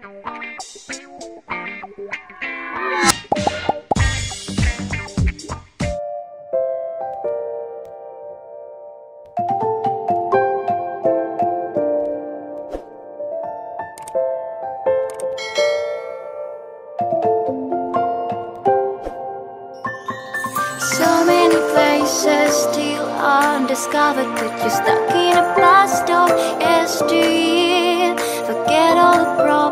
So many places still undiscovered, but you're stuck in a blast of yesteryear. Forget all the problems.